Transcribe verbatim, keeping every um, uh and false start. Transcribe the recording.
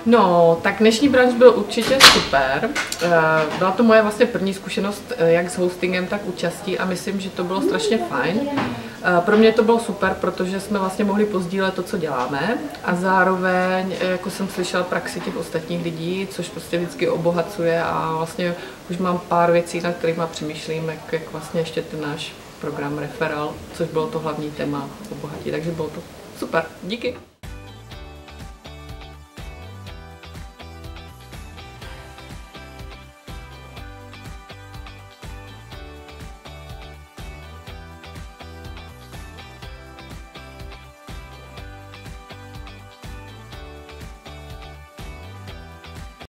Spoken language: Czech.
No, tak dnešní brunch byl určitě super. Byla to moje vlastně první zkušenost jak s hostingem, tak účastí a myslím, že to bylo strašně fajn. Pro mě to bylo super, protože jsme vlastně mohli pozdílet to, co děláme a zároveň, jako jsem slyšela praxi těch ostatních lidí, což prostě vždycky obohacuje a vlastně už mám pár věcí, na kterými přemýšlím, jak, jak vlastně ještě ten náš program Referál, což bylo to hlavní téma obohatí, takže bylo to super. Díky.